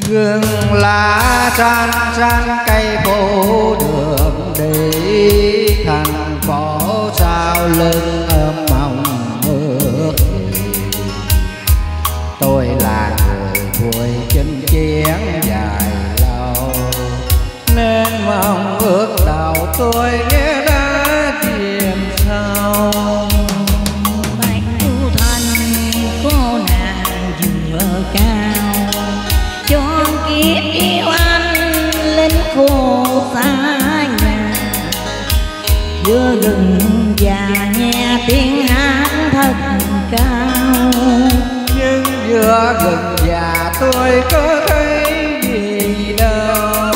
gừng lá san san cây phố đường đi, thành phố sao lưng ôm mong ước gì. Tôi là người vui chinh chiến dài lâu, nên mong ước đầu tôi nghe đã chìm sâu. Bạch tu thành cô nàng vừa cao, cho kiếp yêu anh lính khô xa nhà. Giữa rừng già nghe tiếng hát thật cao, Nhưng giữa rừng già tôi có thấy gì đâu.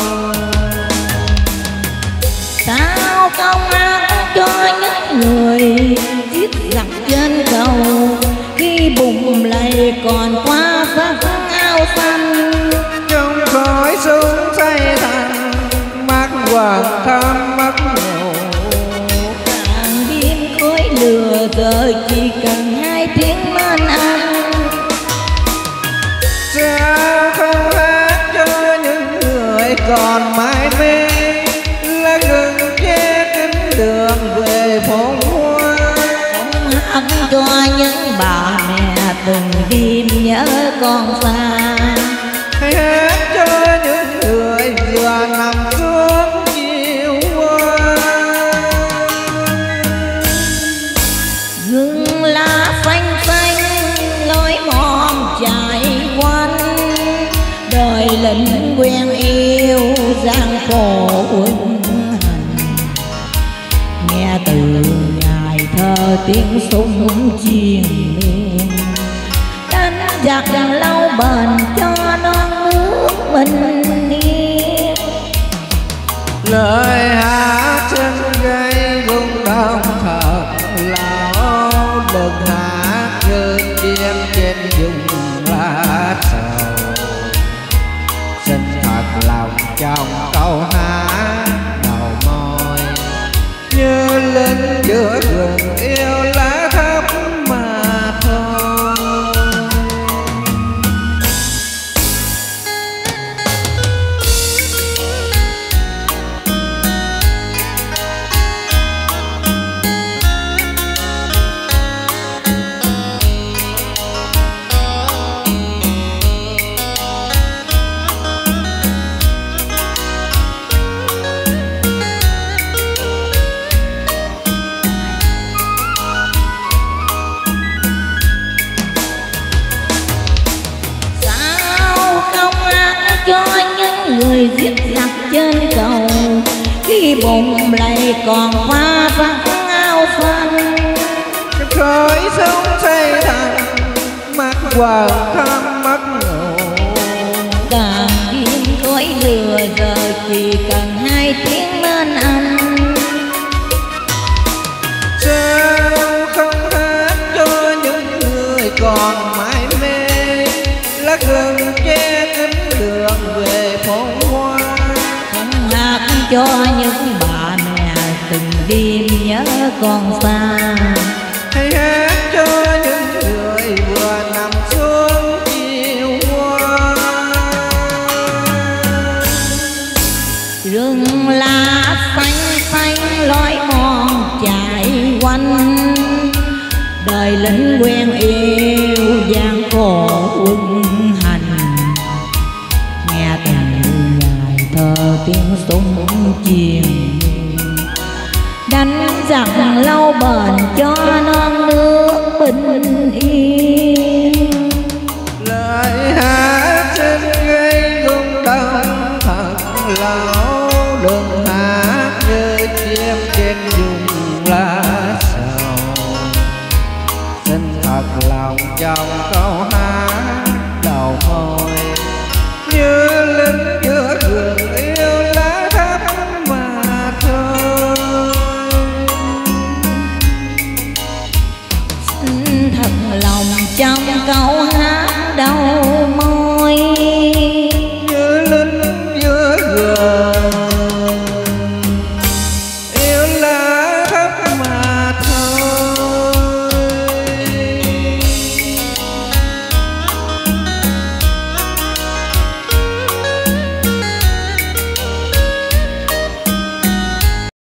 sao công an cho những người giết giặc trên cầu, khi bùng lầy còn quá sắc áo xanh. Trong khói súng say thẳng, mắt hoàng thăm mắt ngủ. Càng đêm khói lửa giờ chỉ cần hai tiếng mến anh. Sao không hát cho những người còn mãi mê, lá rừng che kín đường về phố hoa. Không hát cho những bà mẹ từng đêm nhớ con xa. Hãy hát cho những người vừa nằm xuống chiều qua. Gừng lá xanh xanh lối mòn chạy quanh, đời lính quen yêu gian khổ quân hành. Nghe từ ngài thơ tiếng súng chiêng lên, đánh giặc lâu bền cho non nước bình yên. Lời hát chân gây rung động thật lão, đừng hát như chim trên vùng lá sầu. Xin thật lòng trong câu hát đầu môi, như lính giữa rừng yêu lá thấp mà thôi. Cho những người giết giặc trên cầu, khi bùng lầy còn hoa sắc áo xanh. Khói súng say thẳng, mắt hoàng thăm mắt ngủ. Càng đêm khói lửa giờ chỉ cần hai tiếng mến anh. Sao không hát cho những người còn mãi mê, lá rừng che kín đường về phố hoa. Không hát cho những bà mẹ từng đêm nhớ con xa. Hãy hát cho những người vừa nằm xuống chiều qua. Rừng lá xanh xanh lối mòn chạy quanh, đời lính quen yêu gian khổ quân hành. Nghe từng ngày thơ tiếng súng chiêng, đánh giặc lâu bền cho non nước bình yên. Lời hát trên gây rung động thật lão, đừng hát như chim trên vùng lá sầu. Xin thật lòng trong câu hát đầu môi, như lính giữa rừng yêu lá thấp mà thôi. Xin thật lòng trong câu